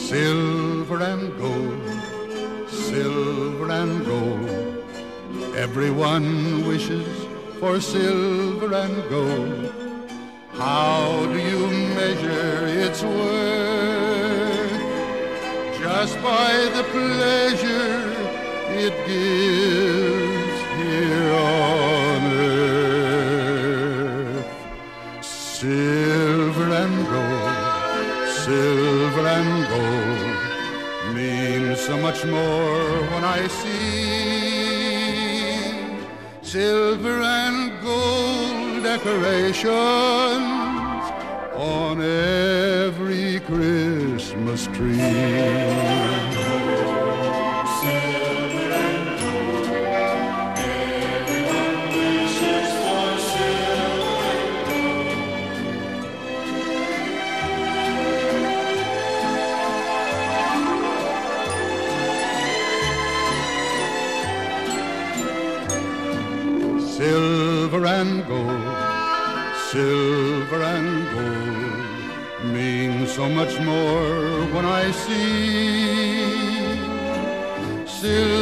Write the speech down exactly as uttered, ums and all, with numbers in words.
Silver and gold, silver and gold. Everyone wishes for silver and gold. How do you measure its worth? Just by the pleasure it gives here on earth. Silver and gold, silver and gold means so much more when I see silver and gold decorations on every Christmas tree. Silver and gold, silver and gold means so much more when I see silver